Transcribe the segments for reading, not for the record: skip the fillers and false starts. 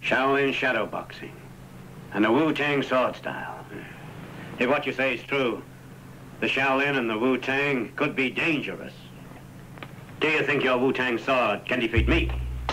Shaolin shadow boxing, and the Wu-Tang sword style. If what you say is true, the Shaolin and the Wu-Tang could be dangerous. Do you think your Wu-Tang sword can defeat me?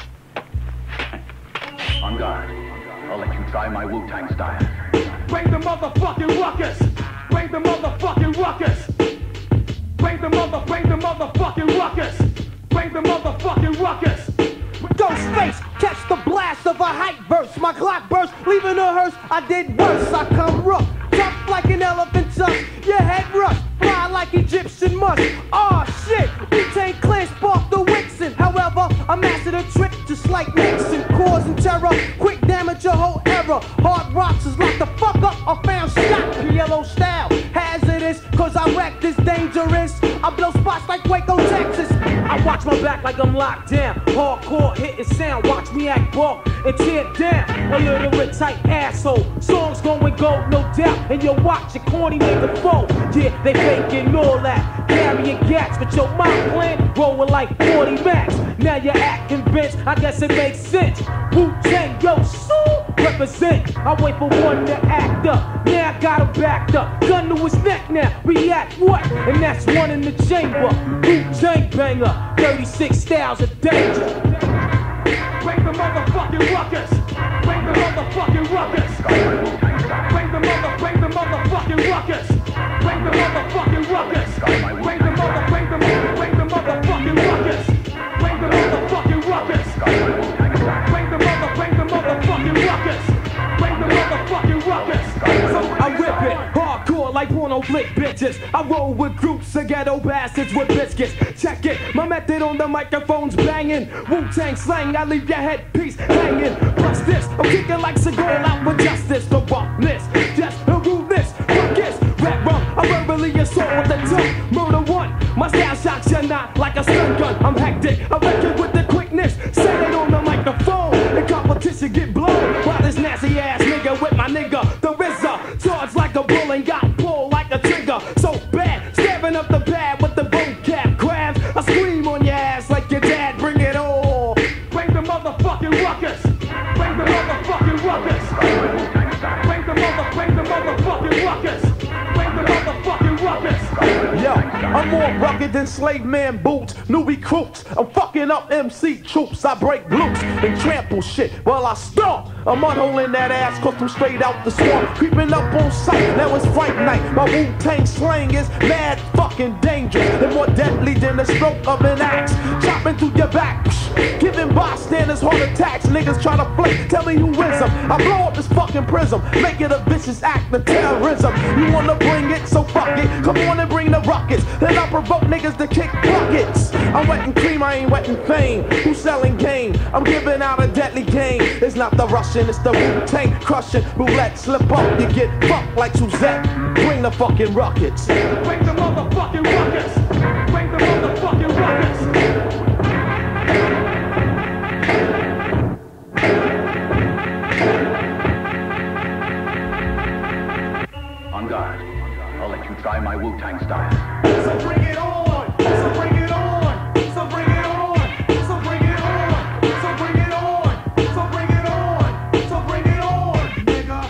On guard. I'll let you try my Wu-Tang style. Bring the motherfucking ruckus! Bring the motherfucking ruckus! Bring the motherfucking ruckus! Bring the motherfucking ruckus! Ghostface, catch the blast of a hype verse. My clock burst, leaving a hearse. I did worse. I come rough, tough like an elephant tusk. Your head rush, fly like Egyptian musk. Aw shit, Wu-Tang Clan sparked the Wixen. However, I mastered a trick just like Nixon, causing terror. Quick damage your whole era. Hard rocks is locked the fuck up. I found shot, yellow style. Hazardous, cause I wreck this dangerous. I blow spots like Waco, Texas. I watch my back like I'm locked down. Hardcore hitting sound, watch me act bulk and tear down. A literate type asshole. Songs going gold, no doubt. And you watch your corny nigga fold. Yeah, they faking all that. Carrying gats, but your mind plan rolling like 40 max. Now you're acting bitch, I guess it makes sense. Wu-Tang, yo, so represent. I wait for one to act up. Now I got him backed up. Gun to his neck now, react what? And that's one in the chamber. Wu-Tang banger, 36 styles of danger. Bring the motherfucking ruckus! Bring the motherfucking ruckus! Bring the motherfucking ruckus! Bring the motherfucking ruckus! Bring the motherfucking ruckus! Bring the motherfucking ruckus! Bring the motherfucking ruckus! Bring the motherfucking ruckus! So I whip it, hardcore like porno flick bitches. I roll with groups of ghetto bastards with biscuits. Check it, my method on the microphone's banging. Wu-Tang slang, I leave your headpiece hanging. Plus this, I'm kicking like Seagal out for justice. The roughness, just the rudeness. Ruckus, rap rum, I verbally assault with the tongue. Murder one, my style shocks you not like a stun gun. I'm hectic, I reckon with the quickness. Say it on the microphone, the competition get blown. While this nasty ass nigga with my nigga, the RZA, charged like a bull and got pulled like a trigger. So bad, stabbing up the pad with the vocab crabs. I scream on your ass like your dad, bring it on. Bring the motherfucking ruckus! Bring the motherfucking ruckus! Bring the motherfucking ruckus! Bring the motherfucking ruckus! Yo, I'm more rugged than slave man boots, new recruits. I'm fucking up MC troops. I break loose and trample shit while I stomp. I'm unholing that ass cause I'm straight out the swamp. Creeping up on sight, now it's fight night. My Wu-Tang slang is mad fucking dangerous and more deadly than the stroke of an axe. Chopping through your back, giving bystanders heart attacks. Niggas try to flake, tell me who wins them. I blow up this fucking prism, make it a vicious act of terrorism. You wanna bring it, so fuck it. Come on and bring the ruckus. Then I provoke niggas to kick buckets. I'm wetting cream, I ain't wetting fame. Who's selling game? I'm giving out a deadly game. It's not the Russian, it's the Wu-Tang crushing. Roulette, slip up, you get fucked like Suzette. Bring the fucking ruckus. Bring the motherfucking ruckus! Bring the motherfucking ruckus! On guard. I'll let you try my Wu-Tang style. So bring it on! So bring it on! So bring it on! So bring it on! So bring it on! So bring it on! So bring it on, nigga!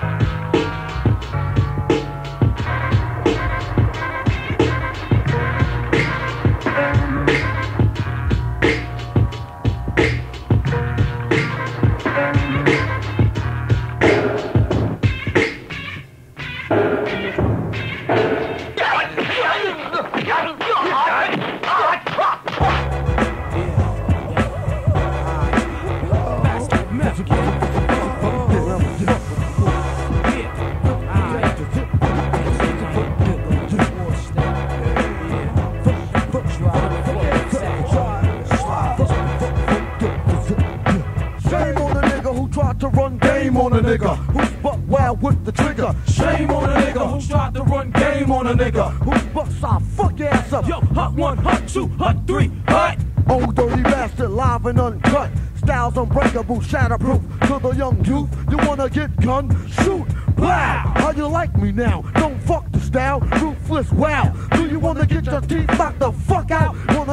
Who's buck wild with the trigger? Shame on a nigga who's tried to run game on a nigga. Who's bucks I'll fuck your ass up. Yo, hut one, hut two, hut three, hut. Old dirty bastard, live and uncut. Styles unbreakable, shatterproof. To the young youth, you wanna get gun? Shoot, Wow, how you like me now? Don't fuck the style, ruthless, wow. Do you wanna get your teeth knocked the fuck out? Wanna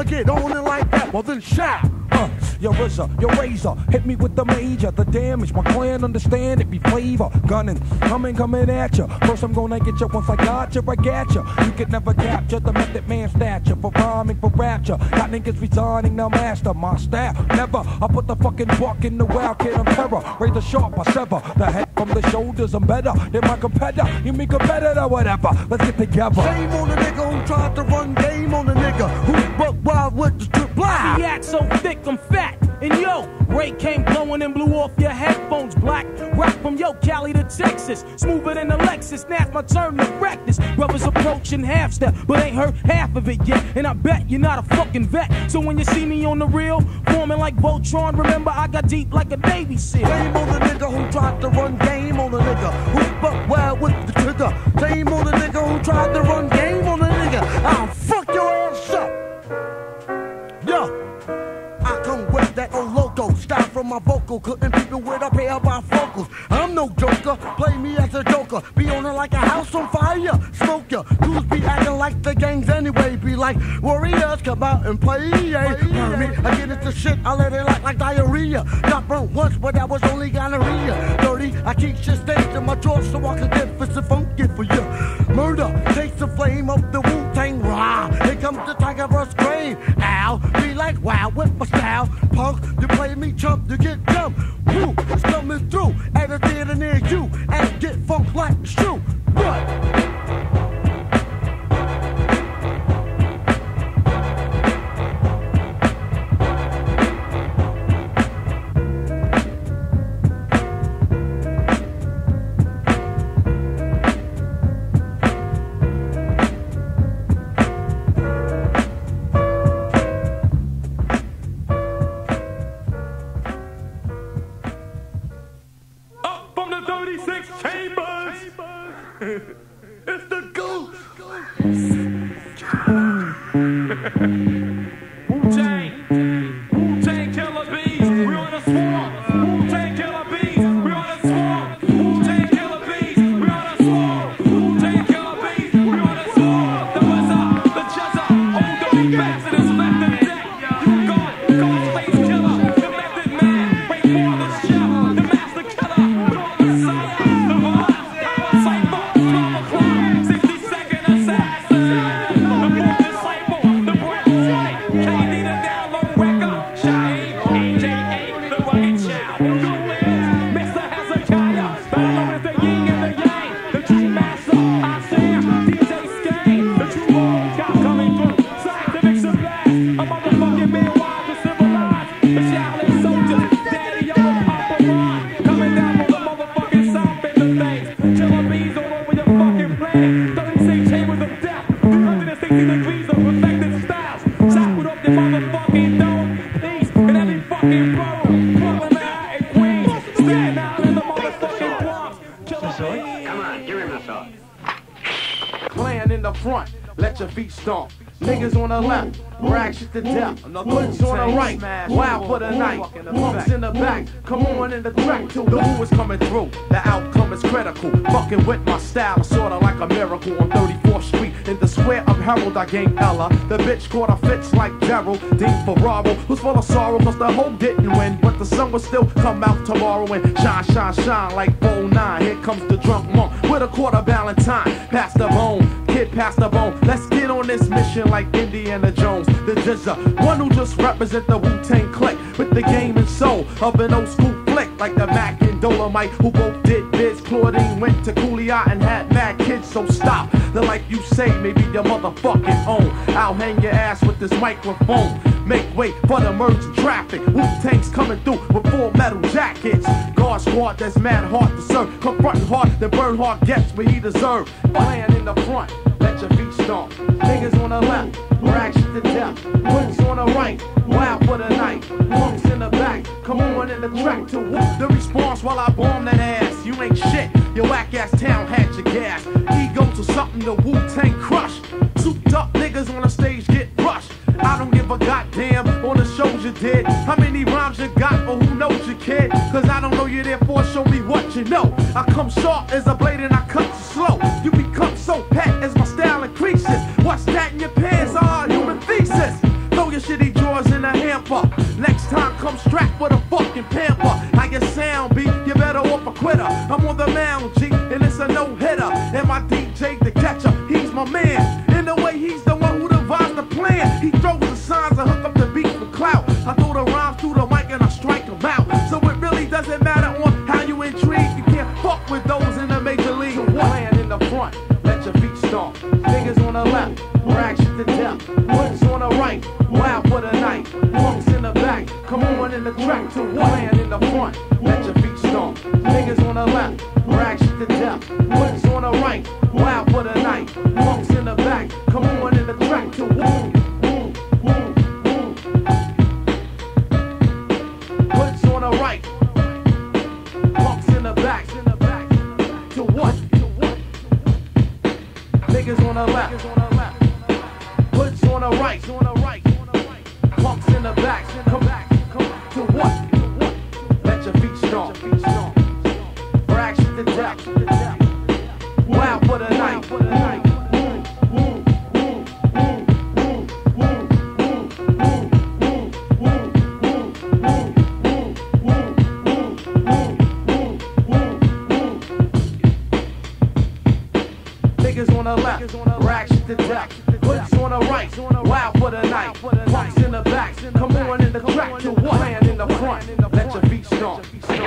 wanna get on it like that, well then shout. Your RZA, your razor, hit me with the major, the damage, my clan understand it be flavor, gunning, coming at ya. First I'm gonna get ya, once I got ya, I got ya. You could never capture the method man stature, for rhyming, for rapture. Got niggas resigning, now master my style. Never, I put the fucking buck in the wild kid, I'm terror. Raise the sharp, I sever the head from the shoulders, I'm better than my competitor. You mean competitor, whatever, let's get together. Shame on the nigga who tried to run game on the nigga who buck wild with the strip blind. He act so thick, I'm fat. And yo, Ray came blowing and blew off your headphones black. Rock from yo, Cali to Texas. Smoother than a Lexus, now's my turn to practice. Brothers approaching half step, but ain't heard half of it yet. And I bet you're not a fucking vet. So when you see me on the reel, forming like Voltron, remember I got deep like a Navy SEAL. Shame on the nigga who tried to run game on the nigga who buck wild with the trigger. Shame on the nigga who tried to run game on the nigga. I'll fuck your ass up. Yo. I come with that old loco style from my vocal, cutting people with a pair of bifocals. I'm no joker, play me as a joker. Be on it like a house on fire, smoke ya. Dudes be acting like the gangs anyway. Be like warriors, come out and play. Heard me, I get into shit, I let it like diarrhea. Got burnt once, but that was only gonorrhea. Dirty, I keep shit staged in my drawer so I can get fist and funky for you. Murder takes the flame of the Wu-Tang. Rah, here comes the tiger verse grain. Ow, be like wow with my style. Punk, you play me chump, you get dumb. Woo, it's coming through at a theater near you. And get funk like it's true. What? It's the ghost. Wu-Tang, Wu-Tang killer bees, we on the swarm. Wu-Tang killer bees, we on the swarm. Wu-Tang killer bees, we on the swarm. Wu-Tang killer bees, we on the swarm. The buzzer, the juzzer, old dirty bastard is left in deck. You gone, space killer, the method man, wait for the show, the master killer, the messiah, the boss, cypher, 12 o'clock, 60-second assassin, the boy disciple, the breath white, KD the download record, Shaheed, AKA, the rugged child, who is Mr. Hezekiah, battle is the yin and the yang, the true master, I Sam, DJ Skane, the true old guy coming through, scientific sublime, a motherfucking man wise and civilized, the Shaolin soldiers, Daddy Young and Papa Ron, coming down from the motherfucking south in the things, killer bees all over your fucking planet, 36 chambers of death, 360 degrees of perfected styles, chopping up your motherfucking dome, peace in every fucking room, Brooklyn, Manhattan, Queens, Staten Island in the motherfucking Bronx, killer bees. Come on, give him the sword. Clan in the front, let your feet stomp. Niggas on the left, rag shit to death. Boots on the right, wild for the night. Punks in the back, come on in the track till the who is coming through. The outcome is critical. Fucking with my style, sorta like a miracle on 34th Street. In the square of Harold, I gained Ella. The bitch caught a fits like Gerald. Dean Ferraro, who's full of sorrow, cause the hope didn't win. But the sun will still come out tomorrow and shine, shine, shine like 09. Here comes the drunk monk with a quarter Valentine. Pass the bone, kid, pass the bone. Let's get on this mission like Indiana Jones, the Jizza, one who just represent the Wu-Tang clique with the game and soul of an old school flick like the Mac and Dolomite, who both did biz. Claudine went to Cooley and had mad kids, so stop. The life you say may be your motherfucking own. I'll hang your ass with this microphone. Make way for the merging traffic. Wu-Tang's coming through with full metal jackets. Guard squad that's mad hard to serve. Confronting hard, then burn hard gets what he deserve. Playing in the front, let your feet stomp. Niggas on the left, rag shit to death. Boots on the right, wild for the night. Punks in the back, come on in the track to whoop the response while I bomb that ass. You ain't shit, your whack ass town had your gas. Egos or something the Wu-Tang crush. Souped up niggas on the stage get rushed. I don't give a goddamn on the shows you did. How many rhymes you got or who knows you, kid? Cause I don't know you, therefore show me what you know. I come sharp as a blade and I cut you slow. You become so pet as my style increases. What's that in your pants? Ah, human thesis. Throw your my man. In a way, he's the one who devised the plan. He throws the signs and hook up the beat for clout. I throw the rhymes through the mic and I strike them out. So it really doesn't matter on how you intrigue. You can't fuck with those in the major league. Playing in the front, let your feet stomp. Niggas on the left, rag shit to death. Woods on the right, wild for the night. Punks in the back, come on in the track to what? Playing in the front, let your feet stomp. Niggas on the left, rag shit to death. Woods on the right, wild for the night. Punks in the back, come on in the track to what? Woods on the right, punks in the back. To what? Niggas on the left, hoods on the right, punks in the back. Come to what? Let your feet stomp. Rag shit to death. Wild for the night. Niggas on the left, rag shit to death. Hoods on the right, wild for the night. Punks in the back, come on in the track to what? Playing in the front, let your feet stomp.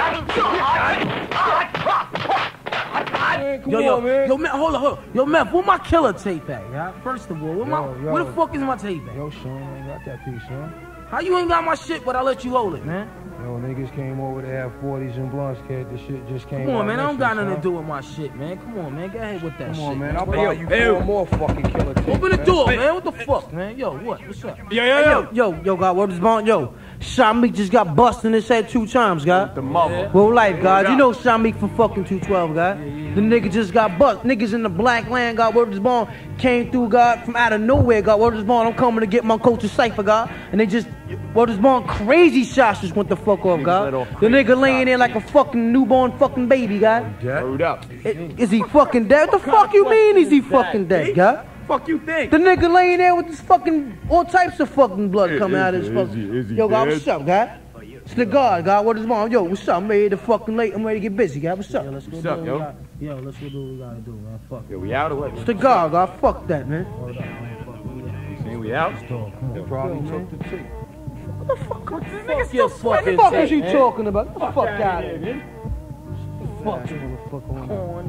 Yo, man, hold on. Yo, Meth, where my killer tape at, yeah? First of all, where the fuck is my tape at? Yo, Sean, I ain't got that piece, son. How you ain't got my shit, but I let you hold it, man? Yo, niggas came over to have 40s and blunts, kid. The shit just came Come on, man, I don't got nothing son. to do with my shit, man. Come on, man, get ahead with that shit. Come on, man, I'll buy you 4 more fucking killer tapes. Open the door, man. What the fuck, man? Yo, what? What's up? Yo, God, what is going? Yo, Shamik just got busted in his head 2 times, God. The mother. Well, life, God. You know Shamik from fucking 212, God. The nigga just got bust. Niggas in the black land, God, word is born, came through, God, from out of nowhere, God, word is born. I'm coming to get my culture cipher, God. And they just, word is born, crazy shots just went the fuck off, God. The nigga laying there like a fucking newborn fucking baby, God. Hold up. Is he fucking dead? What the fuck you mean is he fucking dead, God? Fuck you think? The nigga laying there with this fucking, all types of fucking blood coming out of his fucking. Yo, God, what's up, God? It's the God, God, what is wrong? Yo, what's up? I'm ready to fucking late. I'm ready to get busy, God. What's up? Yo, let's go What's up, yo? let's go do what we gotta do, man. Fuck it. Yo, we out or what? It's the God, God. Fuck that, man. You saying we out? They probably took the tape. What the fuck? What the Fuck your fuck fucking is you tape, talking about? Get the fuck out of here, man. Fuck you, motherfucker. Corn.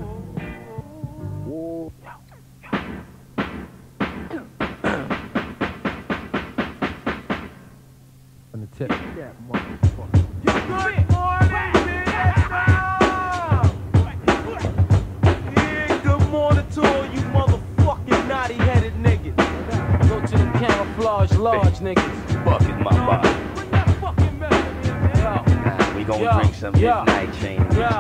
On the tip. Yeah, motherfucker. Good morning, yeah, good morning to all you motherfucking naughty-headed niggas. Go to the camouflage large niggas. Fuck is my body. We gon' drink some midnight chain.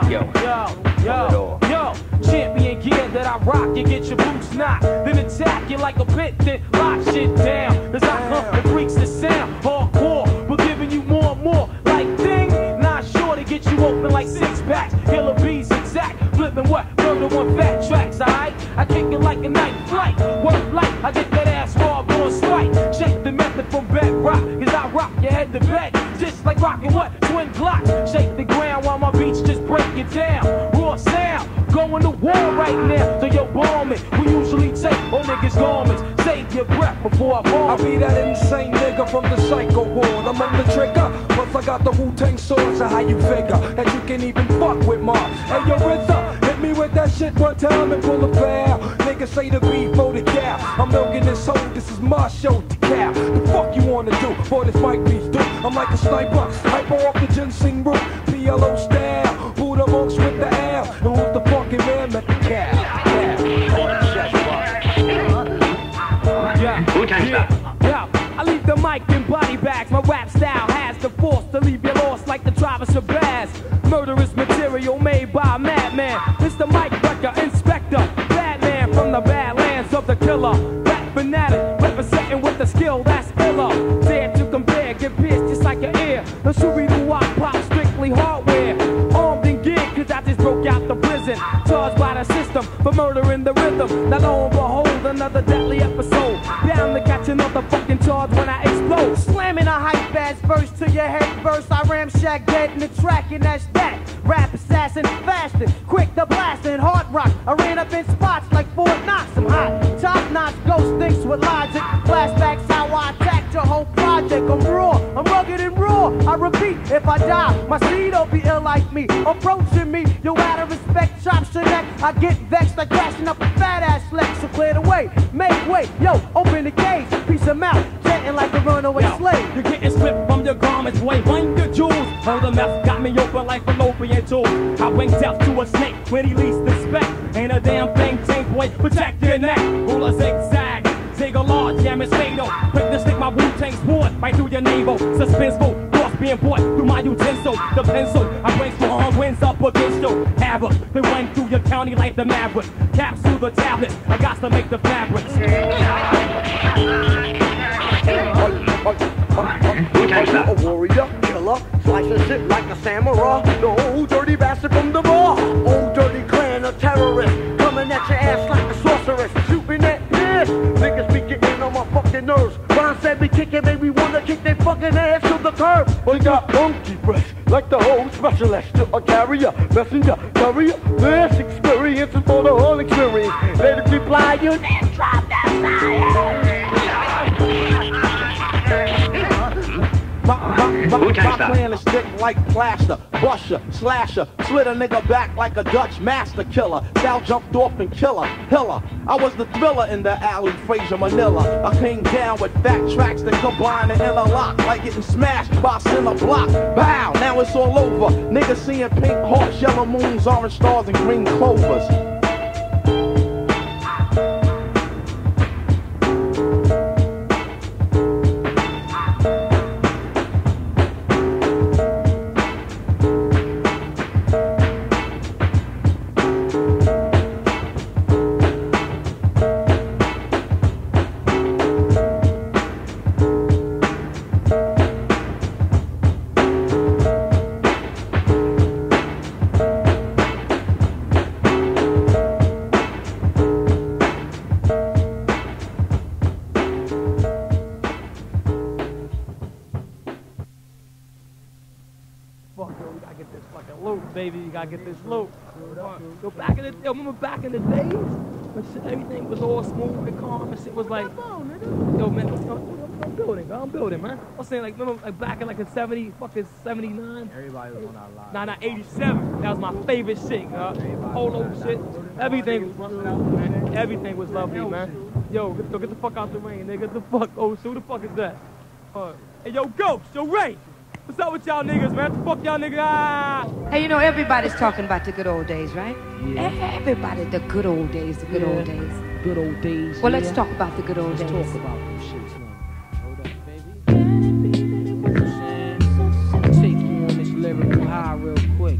Yo, champion gear that I rock, you get your boots knocked, then attack you like a pit, then lock shit down. As I hump the freaks the sound, hardcore, but giving you more and more. Like ding, not sure to get you open like 6 packs. Killer bees exact, flipping what? Murder 1 fat tracks, alright? I kick it like a night flight, work light, I get that ass raw, on spike. Check the method from bedrock, cause I rock your head to bed, just like rocking what? Twin Glocks. Shake the ground while my beats just break it down. Raw sound, going to war right now. So yo, bomb it. We usually take all niggas' garments. Save your breath before I bomb. I be that insane nigga from the psycho ward. I'm on the trigger, plus I got the Wu-Tang sword. So how you figure that you can even fuck with Mars? Hey yo, Rizza, hit me with that shit one time and pull a foul. Niggas say the beat for the cow. I'm milking this hoe, this is my show to cow. The fuck you wanna do? Boy, this mic beats do. I'm like a sniper, hyper off the ginseng root. PLO style, Buddha monks with the L. And who's the fucking man at the cow? Wu-Tang style. Yeah, I leave the mic in body bags. My rap style has the force to leave you lost like the Travis Shabazz. Murderous material made by a madman. It's the mic wrecker, inspector, Batman from the badlands of the killer. Rap fanatic, representing with the skill that's iller. Dare to compare, get pierced just like your ear. The Scooby-Doo pop, strictly hardware. Armed and geared, cause I just broke out the prison. Charged by the system for murdering the rhythm. Now lo and behold, another deadly episode. Bound to catch another fucking charge when I explode. Slamming a hype ass verse to your head first. I ramshack dead in the track and that's that. Rap assassin, fasting, quick to blasting, hard rock. I ran up in spots like Fort Knox. I'm hot, top minds, ghost thinks with logic. Flashbacks how I attacked your whole project. I'm raw, I'm rugged and raw. I repeat, if I die, my seed'll be ill like me. Approaching me, yo, out of respect, chops your neck. I get vexed like crashing up a fat ass flex. So clear the way, make way, yo, open the cage, piece of mouth, jetting like a runaway slave. You're getting stripped from your garments, boy, run your jewels. Oh, the mess got me open like fallopian tubes. I went death to a snake when he least expect. Ain't a damn thing, tank boy, protect your neck. Rule a zigzag, zig a large, jam is fatal. Quick to stick my Wu-Tang sword right through your navel. Suspenseful, thoughts being brought through my utensil. The pencil, I bring strong winds up against you. Havoc, they run through your county like the Maverick. Capsule the tablets, I got to make the fabrics. A warrior, killer, slices shit like a samurai. The old dirty bastard from the bar. Old dirty clan of terrorists, coming at your ass like a sorceress, shooting at this. Niggas be getting on my fucking nerves. Ron said we kicking, made me wanna kick their fucking ass to the curb. We got monkey breath, like the whole specialist. A carrier, messenger, courier. This experience is for the whole experience. Let it reply, you then drop that side. My plan is thick like plaster, busher, slasher, slit a nigga back like a Dutch master killer. Sal jumped off and killer. I was the thriller in the alley, Fraser Manila. I came down with fat tracks that combine and interlock, like getting smashed by a center block. Bow, now it's all over. Niggas seeing pink hearts, yellow moons, orange stars, and green clovers. Baby, you gotta get this loot. Yo, back in the, yo, remember back in the days when shit, everything was all smooth and calm and shit was like, yo, man, I'm building, man. I was saying, like, remember, like, back in like the 79? Everybody was on our live. Nah, 87. That was my favorite shit, polo shit. Everything was running out, man. Everything was lovely, man. Yo, get the fuck out the rain, nigga. Get the fuck, who the fuck is that? Hey, yo, Ghost, yo, Ray. What's up with y'all niggas, man? What the fuck y'all niggas? Ah! Hey, you know, everybody's talking about the good old days, right? Yeah. Everybody, the good old days, the good old days. Good old days. Well, let's talk about the good old days. Let's talk about them shits, man. Hold up, baby. Take you on this lyrical high real quick.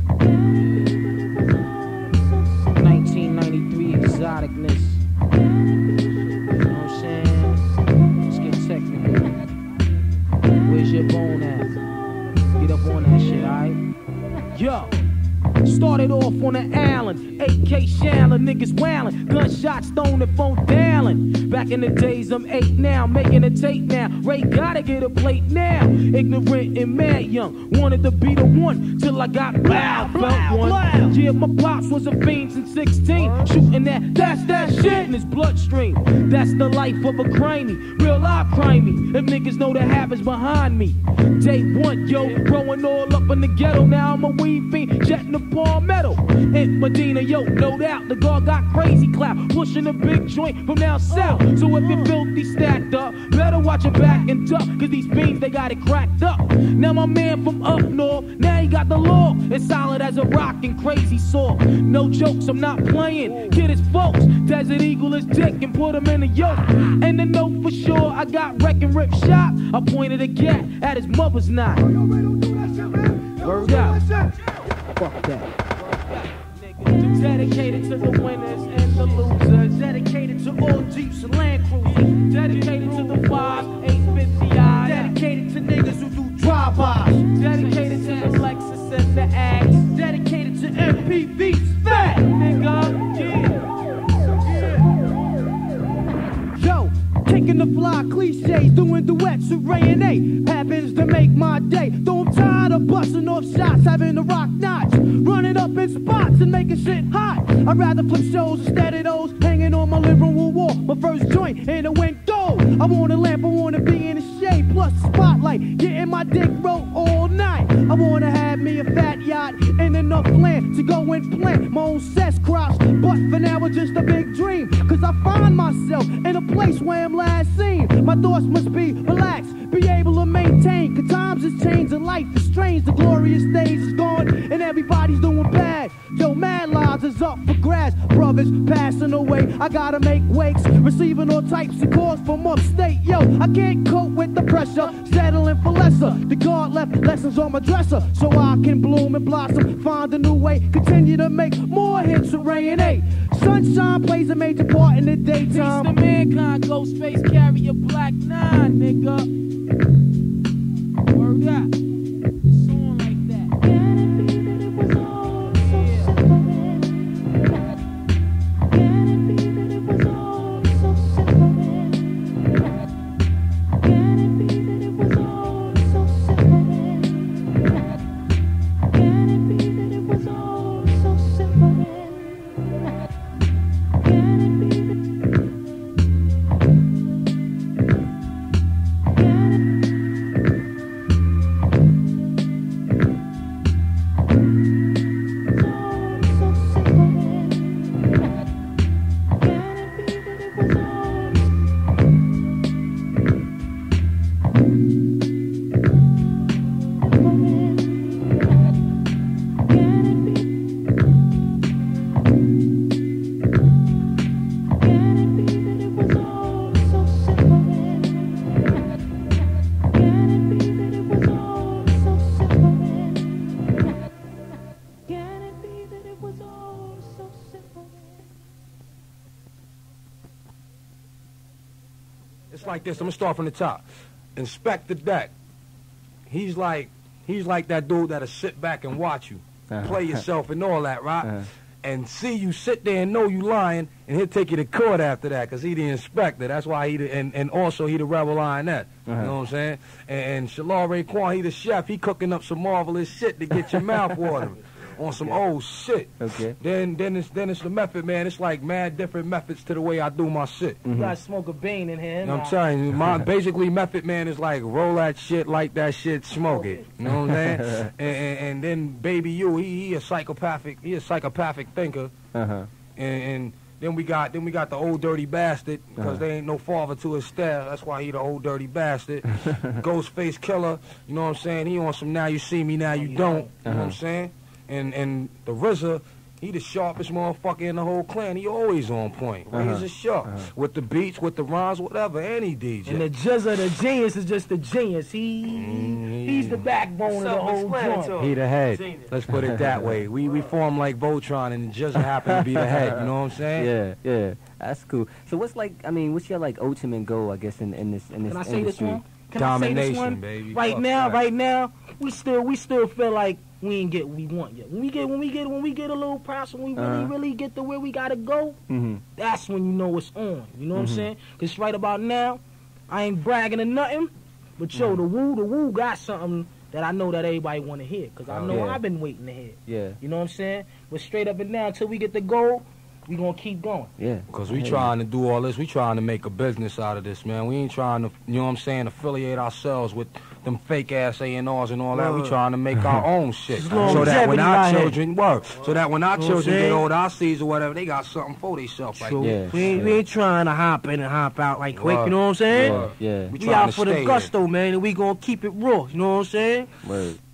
1993 exoticness. You know what I'm saying? Let's get technical. Where's your bone at? Get up on that shit, alright? Yo, started off on the island, AK Shallow, niggas wailing, gunshots thrown the phone dialing. Back in the days, I'm 8 now, making a tape now. Ray gotta get a plate now. Ignorant and mad young, wanted to be the one till I got loud, felt one. Yeah, my pops was a fiend since 16, shooting that's that shit in his bloodstream. That's the life of a crimey, real life crimey. If niggas know the habits behind me. Day one, yo, growing all up in the ghetto. Now I'm a weed fiend, jetting the palmetto. In Medina, yo, no doubt, the guard got crazy clout, pushing a big joint from down south. So if you're filthy stacked up, better watch your back and duck, cause these fiends, they got it cracked up. Now my man from up north, now he got the law. It's solid as a rock and crazy saw. No jokes, I'm not playing. Get his folks, Desert Eagle his dick and put him in a yoke. And to know for sure, I got wreck and rip shot. I pointed a gat at his mother's knot. Word out. Fuck that. Dedicated to the winners and the losers. Dedicated to all Jeeps and Land Cruisers. Dedicated to the 5-850i. Dedicated to niggas who do drive-bys. Dedicated to the Lexus and the Ags. Dedicated to MPVs. Fat nigga, yeah. Yo, kicking the fly cliches, doing duets with Ray and A. Happens to make my day. Though I'm tired of busting off shots, having the rock notch, running up in spots and making shit hot. I'd rather flip shows instead of those hanging hanging on my living room wall. My first joint and it went gold. I want a lamp, I want to be in the shade, plus the spotlight, getting my dick rolled all night. I want to have me a fat yacht and enough land to go and plant my own cess crops. But for now it's just a big dream, cause I find myself in a place where I'm last seen. My thoughts must be relaxed, be able to maintain, cause times has changed and life is strange. The glorious days is gone and everybody's doing bad. Yo, mad lives is up for grabs. Brothers passing away, I gotta make wakes, receiving all types of calls from upstate. Yo, I can't cope with the pressure, settling for lesser. The God left lessons on my dresser, so I can bloom and blossom, find a new way, continue to make more hits with Ray and A. Sunshine plays a major part in the daytime. Peace to mankind, Ghostface, carry a black 9, nigga. Word up. Song like that. Can it be that it was all so simple then? Can it be that it was all so simple then? Can it be that it was all so simple then? Can it be that it was all so simple then? Can it be that like this. I'm gonna start from the top. Inspect the deck. He's like that dude that'll sit back and watch you play yourself and all that, right? And see you sit there and know you lying, and he'll take you to court after that, cause he the inspector. That's why he and also he the rebel lioness. You know what I'm saying? And Shalal Raekwon, he the chef. He cooking up some marvelous shit to get your mouth watering. On some old shit. Okay. Then it's the method, man. It's like mad different methods to the way I do my shit. You gotta smoke a bean in here. I'm telling you, my basically method, man, is like roll that shit, light that shit, smoke it. You know what I'm saying? and then Baby U, he a psychopathic thinker. And then we got the old dirty bastard, because there ain't no father to his style. That's why he the old dirty bastard. Ghostface killer. You know what I'm saying? He on some now you see me, now you don't. You know what I'm saying? And the RZA, he the sharpest motherfucker in the whole clan. He always on point. Razor sharp. With the beats, with the rhymes, whatever, any DJ. And the Jizza, the genius, is just the genius. He's the backbone of the whole joint. He the head. Genius. Let's put it that way. We form like Voltron, and the Jizza happen to be the head. You know what I'm saying? Yeah. That's cool. So what's your like ultimate goal, I guess, in this Can I say this one? Can Domination, I say this one? Baby. Right now, we still feel like we ain't get what we want yet. When we get a little price, when we really get to where we gotta go, that's when you know it's on. You know what I'm saying? Cause right about now, I ain't bragging or nothing, but yo, the Wu got something that I know that everybody wanna hear. Cause I know I've been waiting to hear. Yeah. You know what I'm saying? But straight up and down until we get the goal, we gonna keep going. Yeah. Because we trying to do all this. We trying to make a business out of this, man. We ain't trying to, you know what I'm saying, affiliate ourselves with them fake ass A&Rs and all that. We trying to make our own shit. So that when our children get old, our seeds or whatever, they got something for themselves. Like we ain't trying to hop in and hop out like quick, you know what I'm saying? Yeah. We out for the gusto, man, and we gonna keep it raw, you know what I'm saying? Word.